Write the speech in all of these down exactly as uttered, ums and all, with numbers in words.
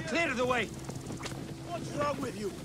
Clear the way! What's wrong with you?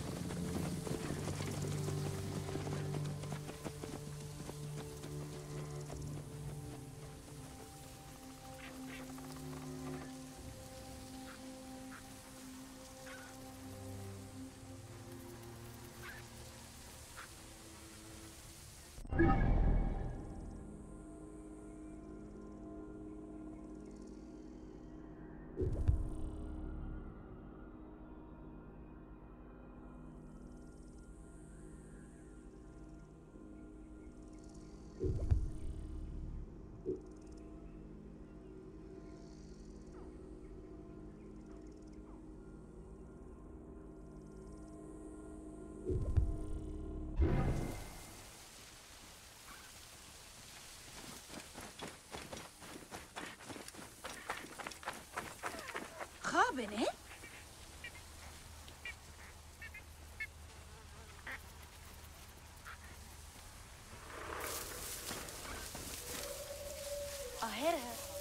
Bene? Ahead.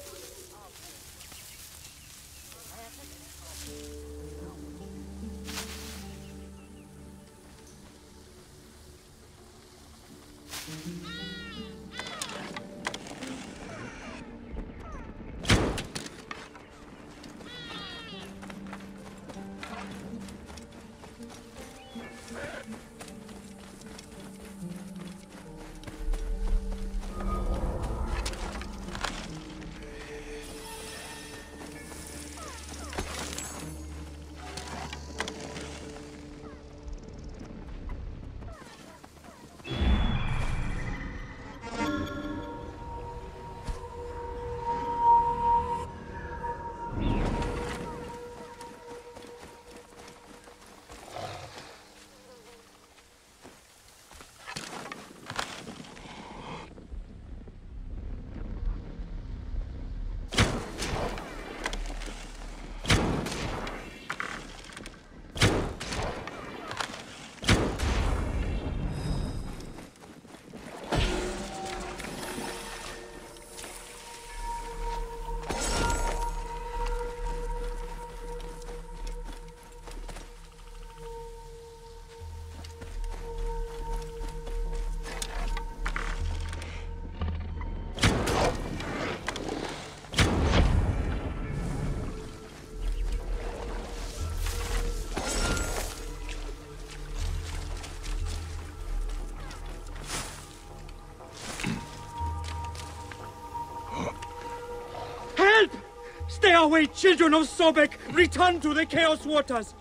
Stay away, children of Sobek! Return to the Chaos Waters!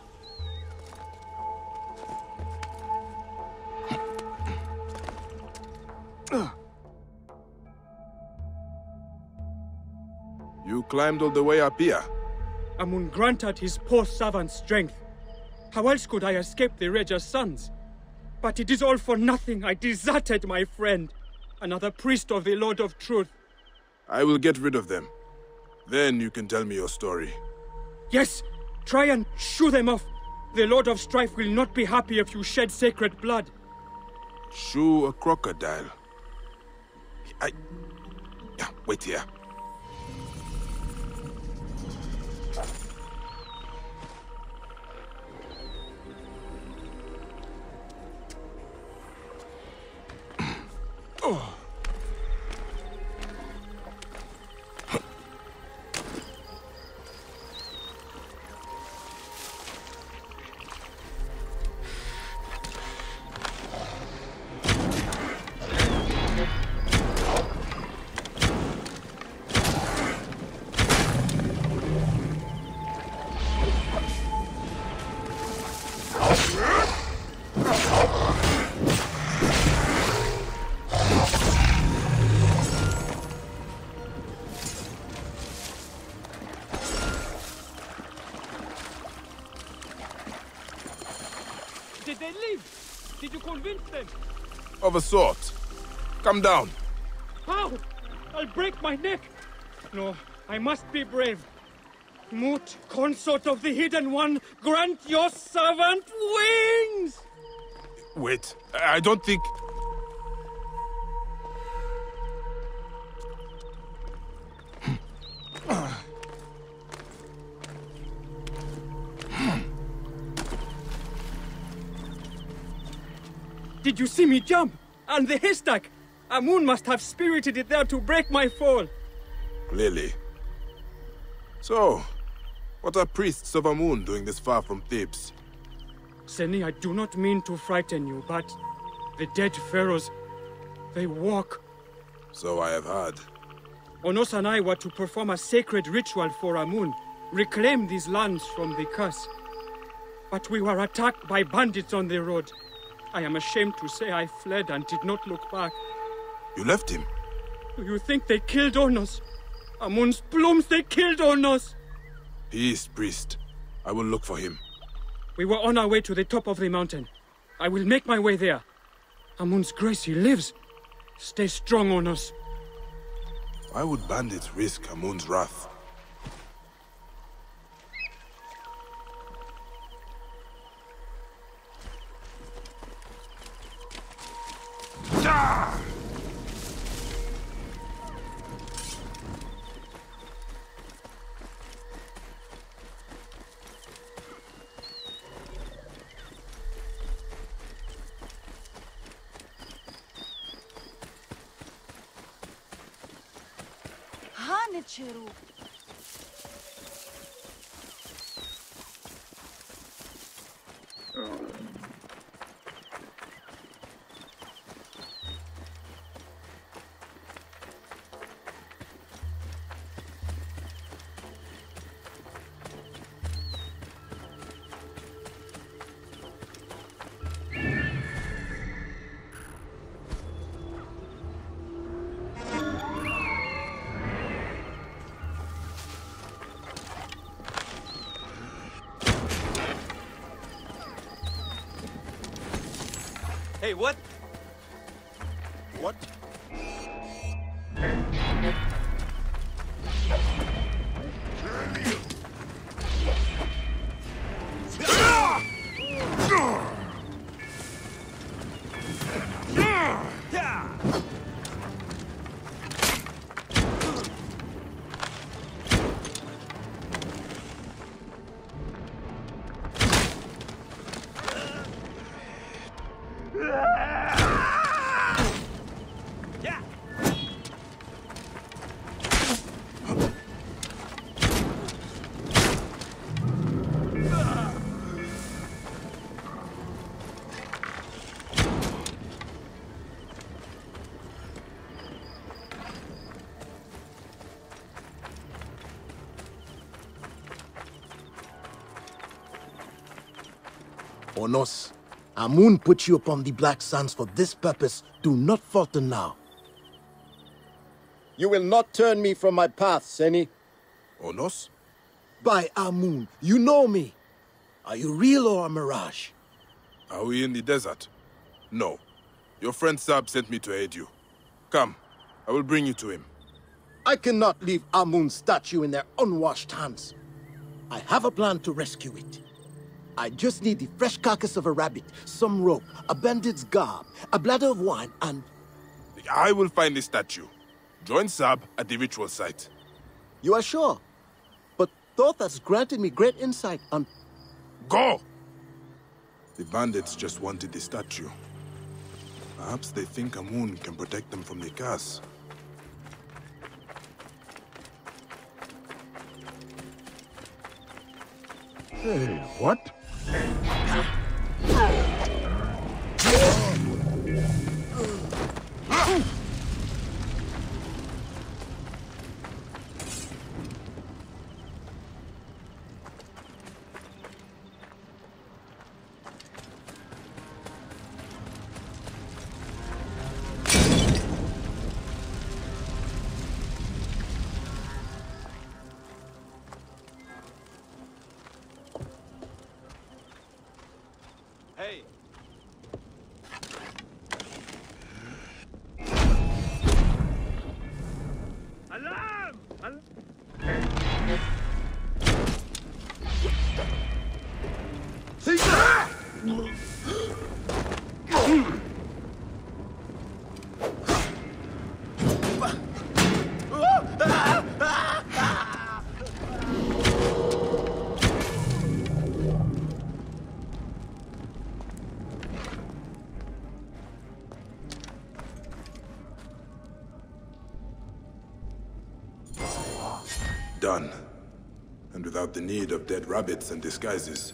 You climbed all the way up here? Amun granted his poor servant strength. How else could I escape the Raja's sons? But it is all for nothing. I deserted my friend, another priest of the Lord of Truth. I will get rid of them. Then you can tell me your story. Yes! Try and shoo them off. The Lord of Strife will not be happy if you shed sacred blood. Shoo a crocodile? I... Yeah, wait here. Oh. Did they leave? Did you convince them? Of a sort. Come down. How? I'll break my neck. No, I must be brave. Mut, consort of the Hidden One, grant your servant wings! Wait, I don't think... Did you see me jump? And the haystack? Amun must have spirited it there to break my fall. Clearly. So, what are priests of Amun doing this far from Thebes? Seni, I do not mean to frighten you, but the dead pharaohs, they walk. So I have heard. Onos and I were to perform a sacred ritual for Amun, reclaim these lands from the curse. But we were attacked by bandits on the road. I am ashamed to say I fled and did not look back. You left him? Do you think they killed Onos? Amun's plumes, they killed Onos! He is priest. I will look for him. We were on our way to the top of the mountain. I will make my way there. Amun's grace, he lives. Stay strong, Onos. Why would bandits risk Amun's wrath? Ah! Hanicheru. Hey, what? What? Onos, Amun put you upon the Black Sands for this purpose. Do not falter now. You will not turn me from my path, Seni. Onos? By Amun, you know me. Are you real or a mirage? Are we in the desert? No. Your friend Sab sent me to aid you. Come, I will bring you to him. I cannot leave Amun's statue in their unwashed hands. I have a plan to rescue it. I just need the fresh carcass of a rabbit, some rope, a bandit's garb, a bladder of wine, and... I will find the statue. Join Sab at the ritual site. You are sure? But Thoth has granted me great insight on... Go! The bandits just wanted the statue. Perhaps they think Amun can protect them from the curse. Hey, what? Hey. Alarm! Al done. And without the need of dead rabbits and disguises.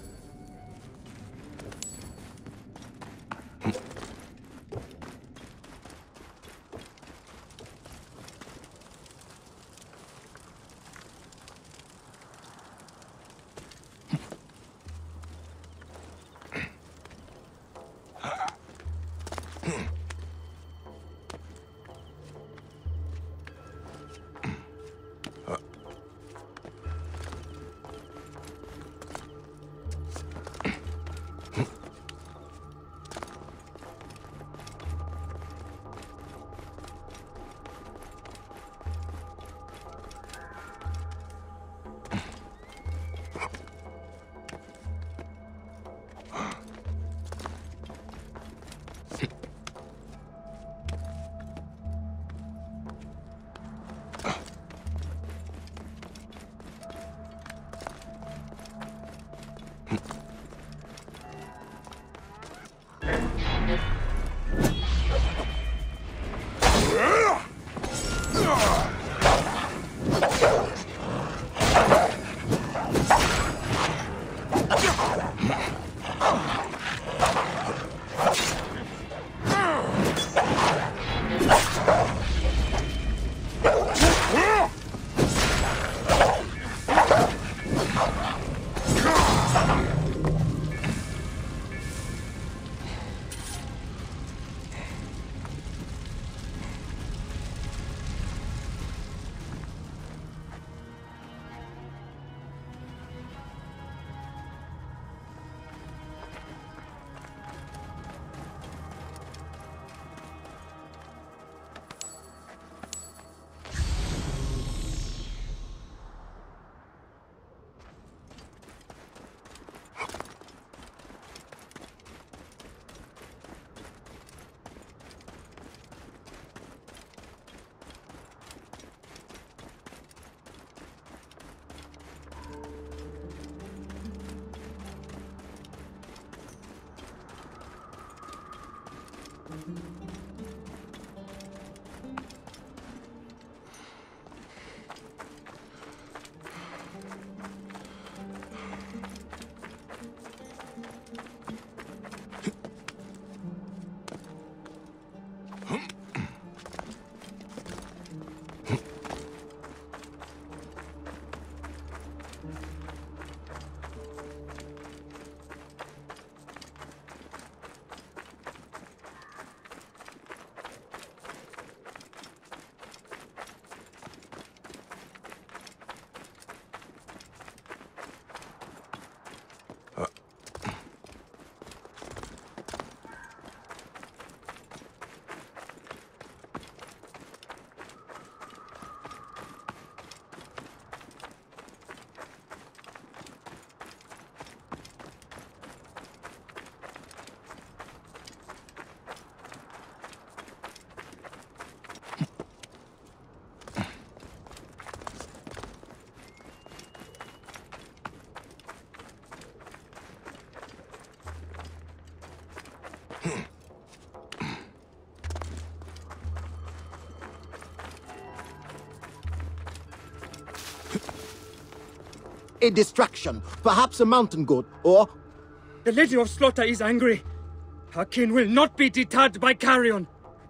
A distraction, perhaps a mountain goat, or... The Lady of Slaughter is angry. Her kin will not be deterred by carrion.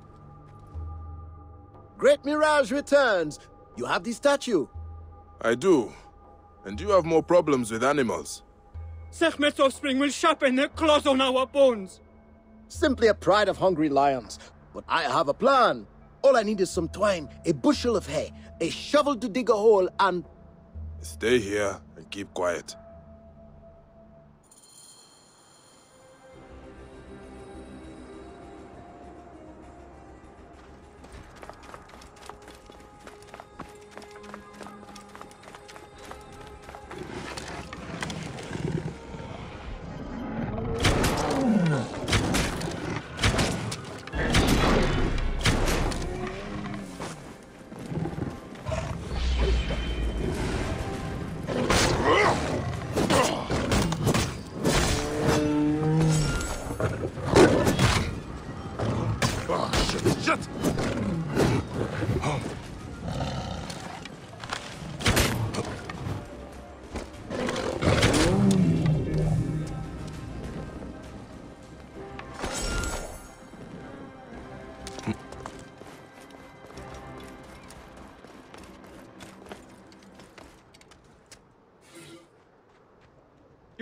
Great Mirage returns. You have the statue. I do. And you have more problems with animals. Sekhmet's offspring will sharpen their claws on our bones. Simply a pride of hungry lions. But I have a plan. All I need is some twine, a bushel of hay, a shovel to dig a hole, and... Stay here and keep quiet.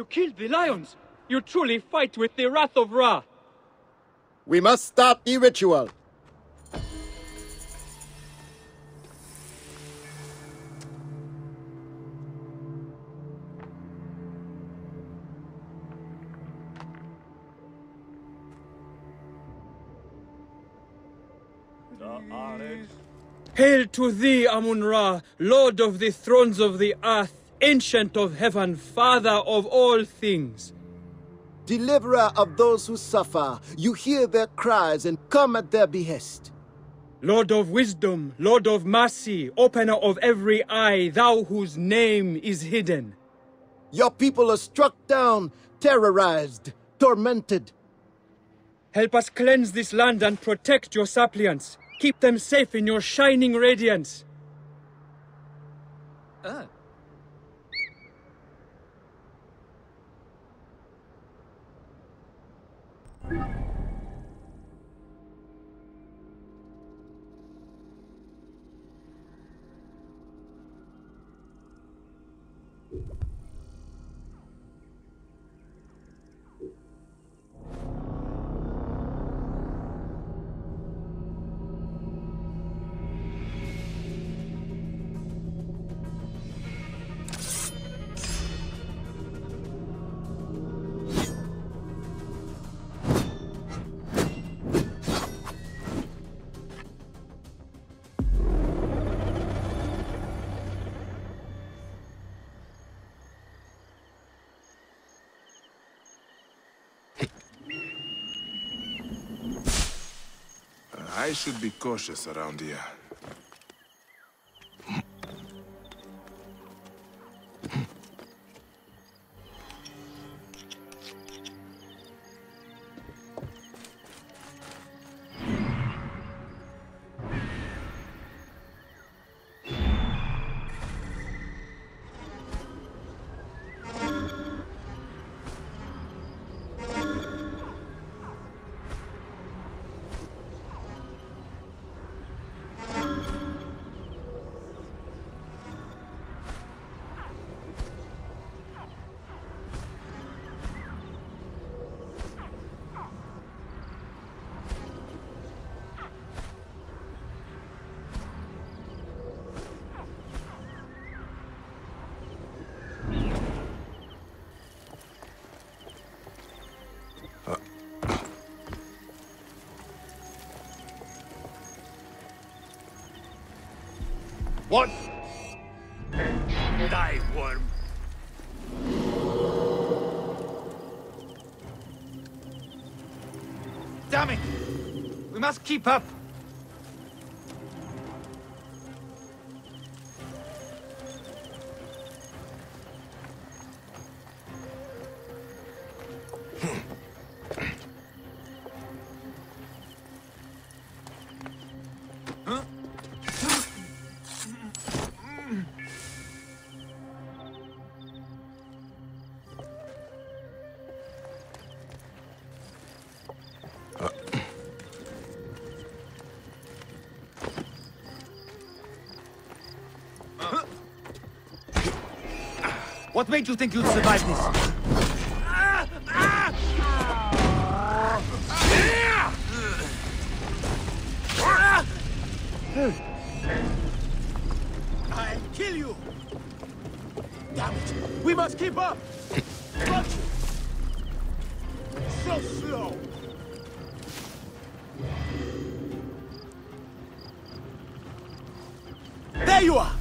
You killed the lions! You truly fight with the wrath of Ra! We must stop the ritual. Hail to thee, Amun-Ra, Lord of the thrones of the earth, Ancient of heaven, Father of all things. Deliverer of those who suffer, you hear their cries and come at their behest. Lord of wisdom, Lord of mercy, Opener of every eye, thou whose name is hidden. Your people are struck down, terrorized, tormented. Help us cleanse this land and protect your suppliants. Keep them safe in your shining radiance. Uh. I should be cautious around here. What? Die, worm. Damn it! We must keep up! What made you think you'd survive this? I'll kill you! Damn it! We must keep up! Punch it! So slow! There you are!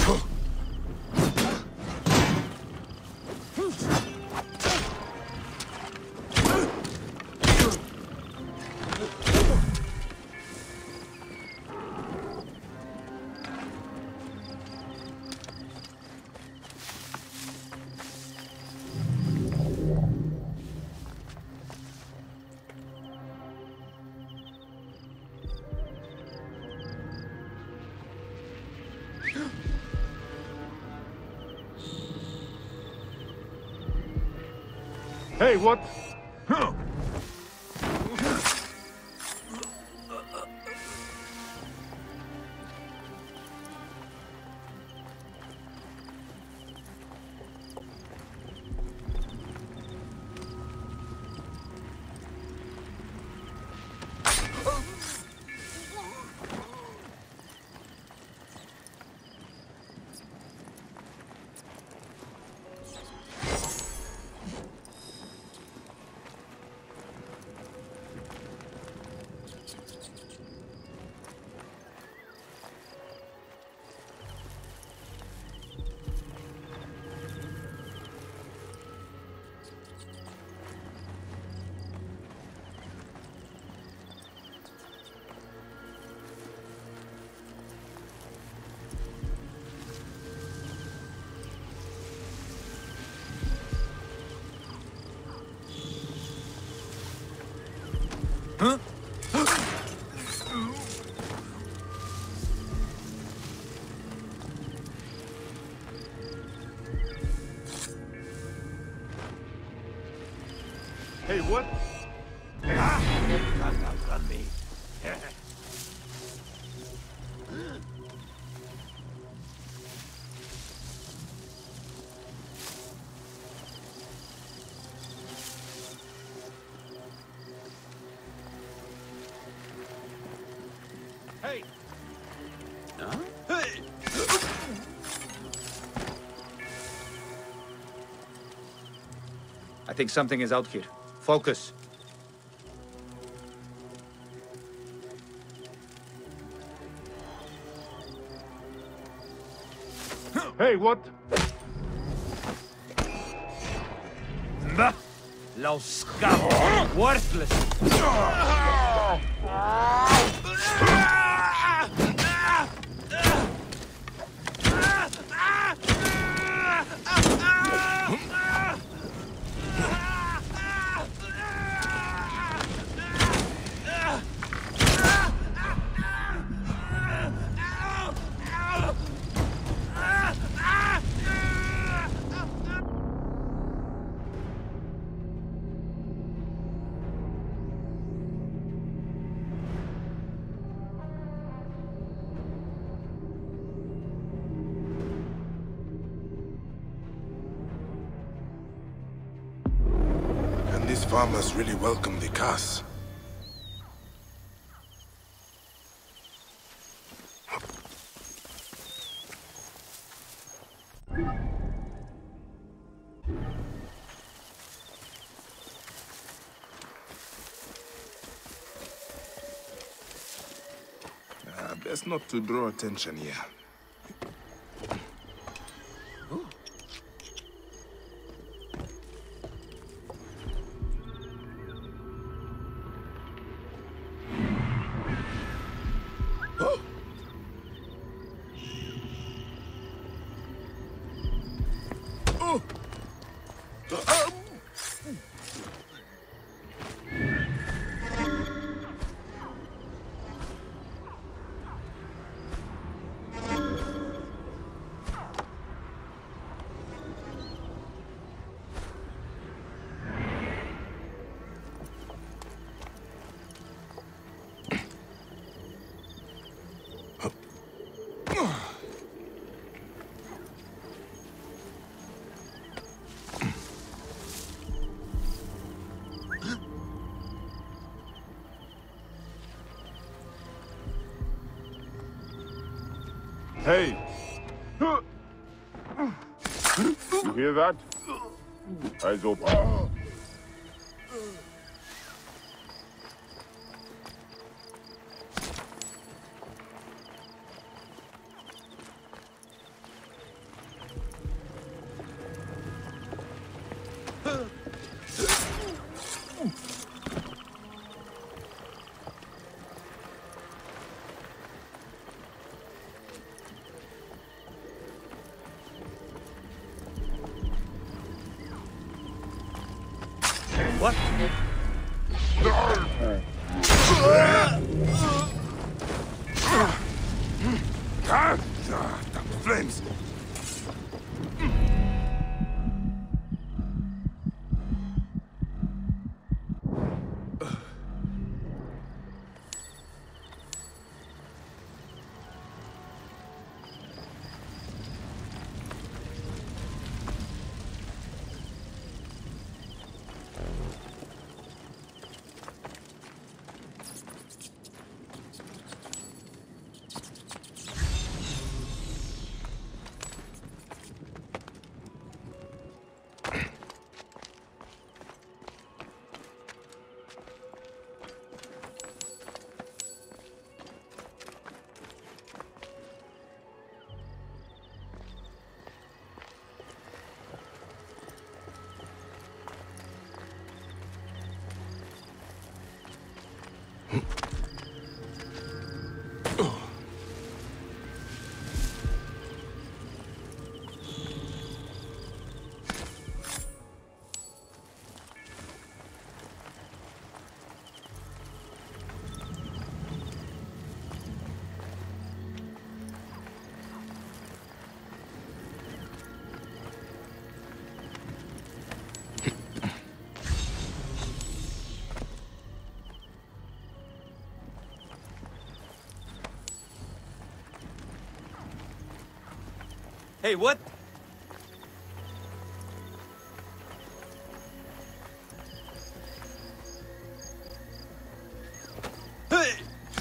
Hey, what? Huh. Huh? Hey, what? Ah! Can't outrun me. Hey! Huh? Hey! I think something is out here. Focus. Hey, what? Bah! Low scum! Worthless! And these farmers really welcome the cars. Uh, best not to draw attention here. Hey! You hear that? Eyes open. What? Ah, the flames! Hey, what? Hey!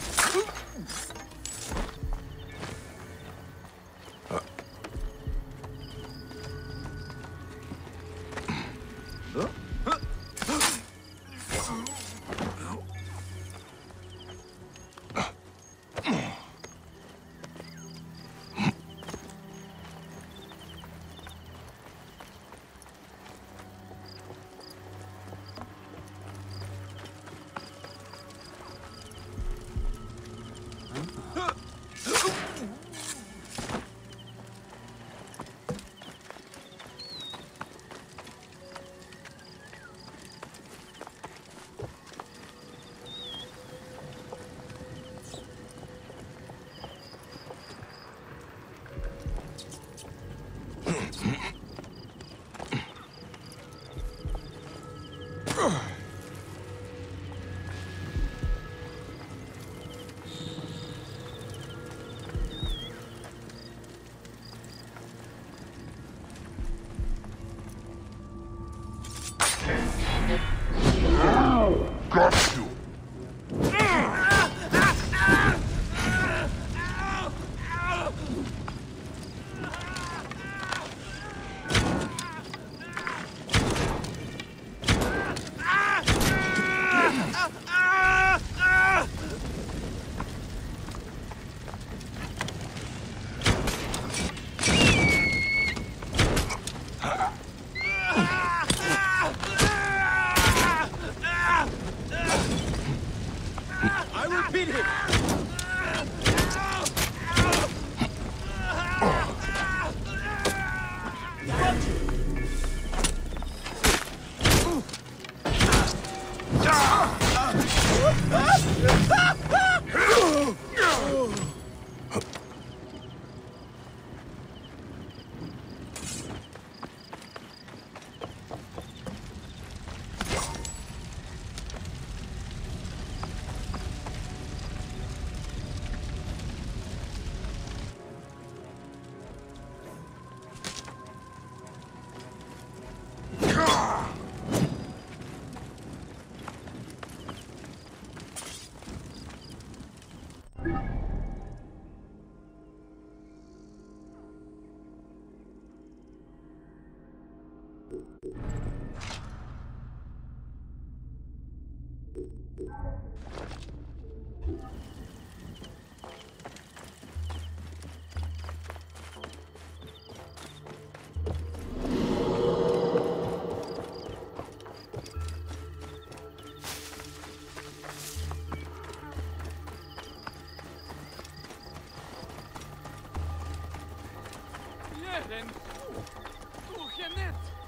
Got you! I will beat him! Eren! Du, Jeanette!